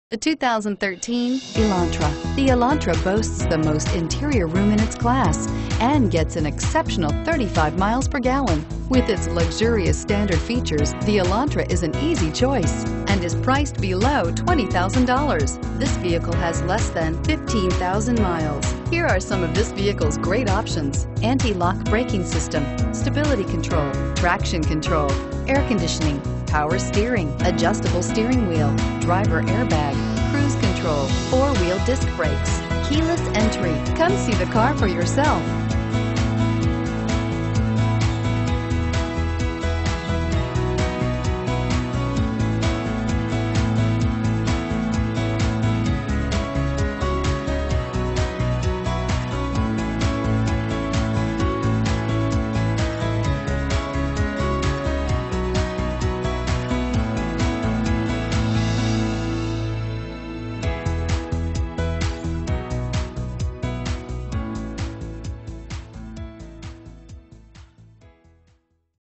The 2013 Elantra. The Elantra boasts the most interior room in its class and gets an exceptional 35 miles per gallon. With its luxurious standard features, the Elantra is an easy choice and is priced below $20,000. This vehicle has less than 15,000 miles. Here are some of this vehicle's great options: anti-lock braking system, stability control, traction control, air conditioning, power steering, adjustable steering wheel, driver airbag, cruise control, four-wheel disc brakes, keyless entry. Come see the car for yourself.